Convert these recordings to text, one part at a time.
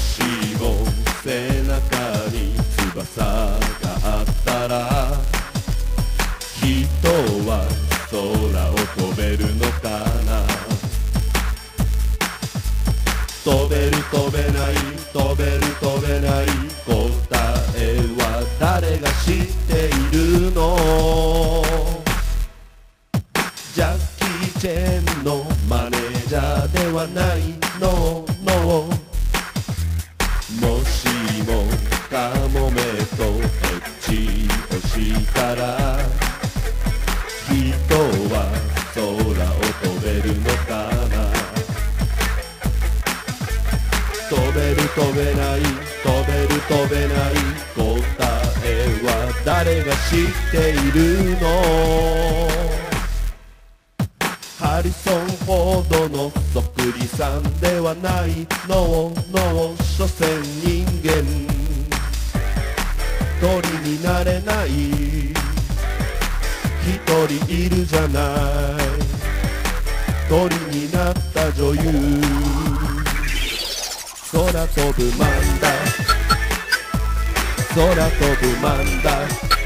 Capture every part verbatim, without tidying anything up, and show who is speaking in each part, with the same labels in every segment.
Speaker 1: しも背中に翼があったら人は空を飛べるのかな。飛べる飛べない飛べる飛べない答えは誰が知っているの。ジャッキー・チェンのマネージャーではないのの。もしもカモメとエッチをしたら人は空を飛べるのかな。飛べる飛べない飛べる飛べない答えは誰が知っているの。ハリソン・フォードのそっくりさんではないのの。所詮人間鳥になれない一人いるじゃない。鳥になった女優空飛ぶマンダ空飛ぶマンダ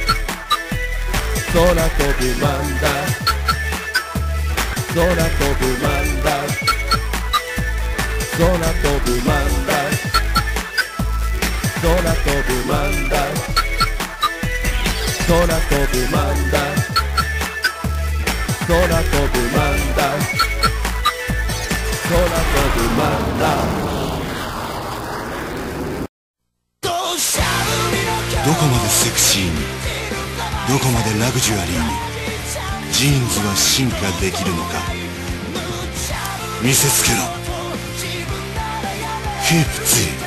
Speaker 1: 空飛ぶマンダ空飛ぶマンダ空飛ぶマンダ空飛ぶマンダ空飛ぶマンダ空飛ぶマンダ空飛ぶマンダ。
Speaker 2: どこまでセクシーに、どこまでラグジュアリーにジーンズは進化できるのか。見せつけろ。フィフティー